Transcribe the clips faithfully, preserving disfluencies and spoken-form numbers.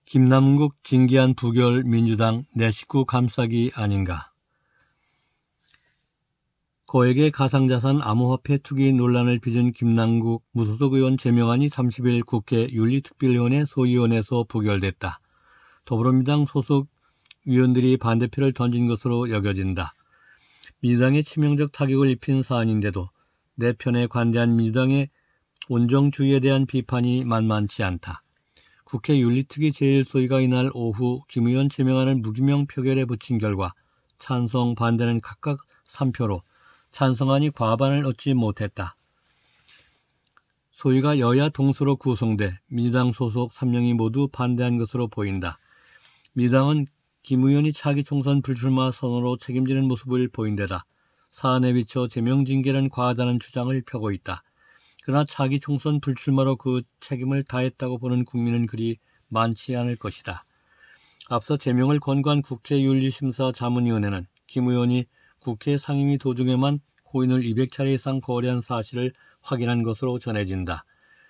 김남국 징계한 부결 민주당 내 식구 감싸기 아닌가. 거액의 가상자산 암호화폐 투기 논란을 빚은 김남국 무소속 의원 제명안이 삼십 일 국회 윤리특별위원회 소위원회에서 부결됐다. 더불어민주당 소속 위원들이 반대표를 던진 것으로 여겨진다. 민주당에 치명적 타격을 입힌 사안인데도 내 편에 관대한 민주당의 온정주의에 대한 비판이 만만치 않다. 국회 윤리특위 제일 소위가 이날 오후 김 의원 제명안을 무기명 표결에 붙인 결과 찬성, 반대는 각각 삼 표로 찬성안이 과반을 얻지 못했다. 소위가 여야 동수로 구성돼 민주당 소속 삼 명이 모두 반대한 것으로 보인다. 민주당은 김 의원이 차기 총선 불출마 선언으로 책임지는 모습을 보인 데다 사안에 비춰 제명 징계는 과하다는 주장을 펴고 있다. 그러나 차기 총선 불출마로 그 책임을 다했다고 보는 국민은 그리 많지 않을 것이다. 앞서 제명을 권고한 국회 윤리심사 자문위원회는 김 의원이 국회 상임위 도중에만 코인을 이백 차례 이상 거래한 사실을 확인한 것으로 전해진다.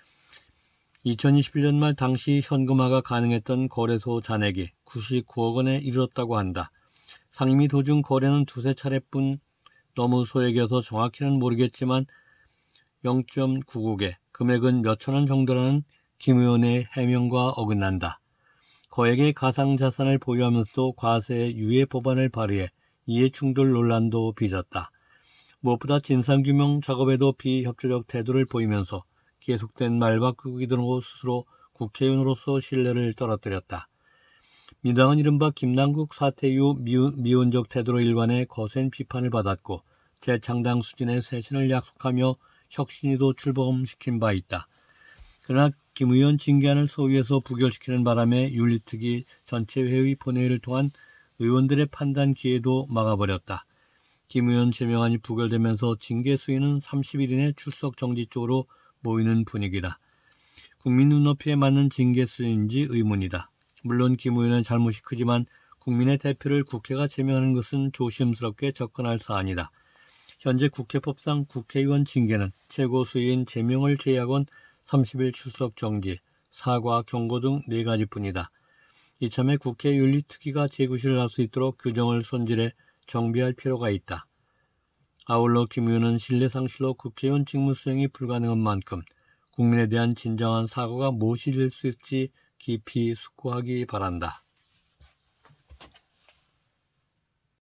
이천이십일 년 말 당시 현금화가 가능했던 거래소 잔액이 구십구억 원에 이르렀다고 한다. 상임위 도중 거래는 두세 차례뿐 너무 소액이어서 정확히는 모르겠지만 영 점 구구 개, 금액은 몇천 원 정도라는 김 의원의 해명과 어긋난다. 거액의 가상자산을 보유하면서도 과세 유예 법안을 발의해 이해충돌 논란도 빚었다. 무엇보다 진상규명 작업에도 비협조적 태도를 보이면서 계속된 말바꾸기 등으로 스스로 국회의원으로서 신뢰를 떨어뜨렸다. 민주당은 이른바 김남국 사태 이후 미온적 태도로 일관해 거센 비판을 받았고 재창당 수준의 쇄신을 약속하며 혁신위도 출범시킨 바 있다. 그러나 김 의원 징계안을 소위에서 부결시키는 바람에 윤리특위 전체 회의 본회의를 통한 의원들의 판단 기회도 막아버렸다. 김 의원 제명안이 부결되면서 징계 수위는 삼십 일 이내 출석 정지 쪽으로 모이는 분위기다. 국민 눈높이에 맞는 징계 수위인지 의문이다. 물론 김 의원의 잘못이 크지만 국민의 대표를 국회가 제명하는 것은 조심스럽게 접근할 사안이다. 현재 국회법상 국회의원 징계는 최고 수위인 제명을 제외하곤 삼십 일 출석 정지, 사과, 경고 등 네 가지뿐이다. 이참에 국회 윤리특위가 재구실을 할 수 있도록 규정을 손질해 정비할 필요가 있다. 아울러 김 의원은 신뢰상실로 국회의원 직무 수행이 불가능한 만큼 국민에 대한 진정한 사과가 무엇이 될 수 있을지 깊이 숙고하기 바란다.